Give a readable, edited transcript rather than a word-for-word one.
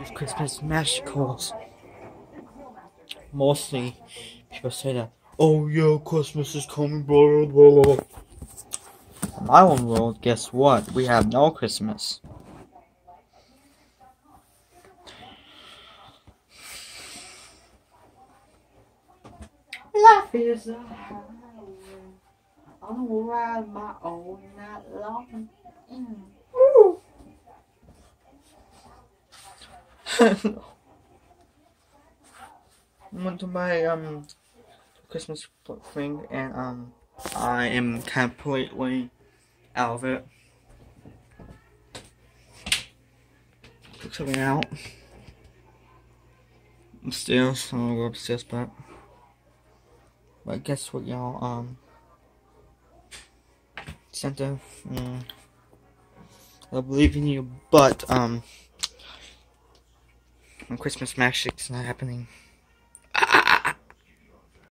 These Christmas magicals. Mostly, people say that, oh yeah, Christmas is coming, blah, blah, blah. In my own world, guess what? We have no Christmas. Life is a highway. I'm gonna ride my own night long. I went to my Christmas thing and I am completely out of it. Took something out. Upstairs, I'm gonna go upstairs back. But guess what, y'all? Santa, I believe in you, but Christmas magic's not happening.